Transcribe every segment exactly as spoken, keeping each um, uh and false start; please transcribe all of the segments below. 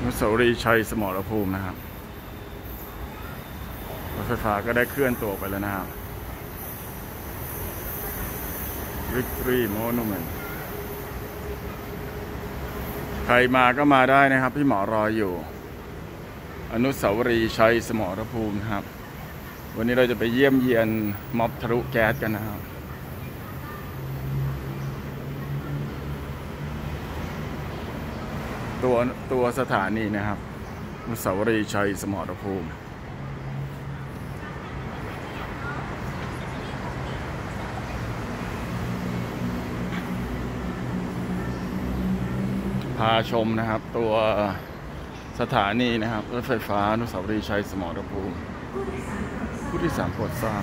นุสาวรีย์ชัยสมรภูมินะครับรถไฟฟ้าก็ได้เคลื่อนตัวไปแล้วนะครับ Victory Monument ใครมาก็มาได้นะครับพี่หมอรออยู่อนุสาวรีย์ชัยสมรภูมิครับวันนี้เราจะไปเยี่ยมเยียนม็อบทะลุแก๊สกันนะครับตัวตัวสถานีนะครับอนุสาวรีย์ชัยสมรภูมิพาชมนะครับตัวสถานีนะครับรถไฟฟ้าอนุสาวรีย์ชัยสมรภูมิผู้ที่สามโปรดทราบ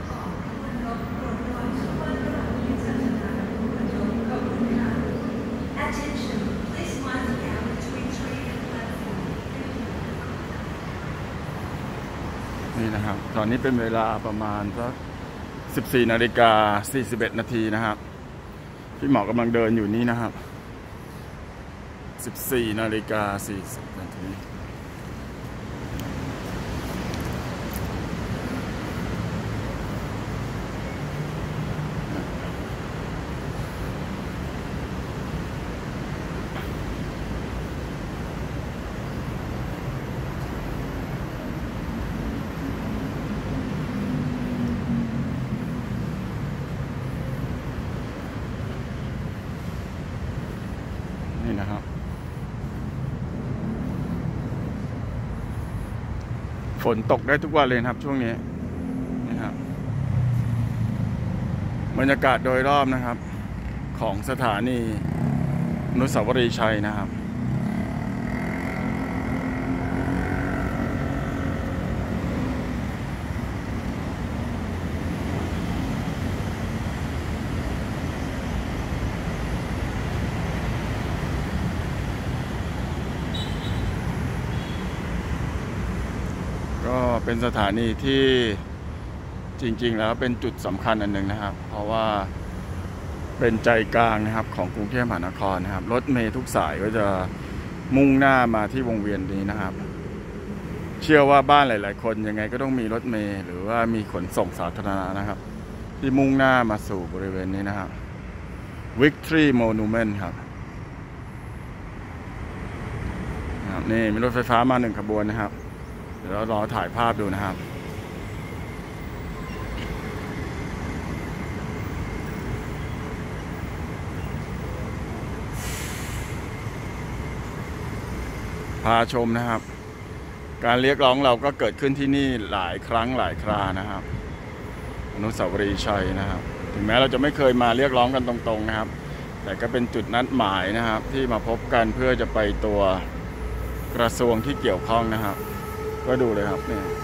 นี่นะครับตอนนี้เป็นเวลาประมาณสักสิบสี่นาฬิกาสี่สิบเอ็ดนาทีนะครับพี่หมอกำลังเดินอยู่นี่นะครับสิบสี่นาฬิกาสี่สิบนาทีนี่นะครับฝนตกได้ทุกวันเลยครับช่วงนี้นะครับบรรยากาศโดยรอบนะครับของสถานีอนุสาวรีย์ชัยนะครับก็เป็นสถานีที่จริงๆแล้วเป็นจุดสำคัญอันหนึ่งนะครับเพราะว่าเป็นใจกลางนะครับของกรุงเทพมหานครนะครับรถเมล์ทุกสายก็จะมุ่งหน้ามาที่วงเวียนนี้นะครับเชื่อว่าบ้านหลายๆคนยังไงก็ต้องมีรถเมล์หรือว่ามีขนส่งสาธารณะนะครับที่มุ่งหน้ามาสู่บริเวณนี้นะครับ Victory Monument ครับนี่มีรถไฟฟ้ามาหนึ่งขบวนนะครับเดี๋ยวเรารอถ่ายภาพดูนะครับพาชมนะครับการเรียกร้องเราก็เกิดขึ้นที่นี่หลายครั้งหลายครานะครับอนุสาวรีย์ชัยนะครับถึงแม้เราจะไม่เคยมาเรียกร้องกันตรงๆนะครับแต่ก็เป็นจุดนัดหมายนะครับที่มาพบกันเพื่อจะไปตัวกระทรวงที่เกี่ยวข้องนะครับก็ดูเลยครับเนี่ย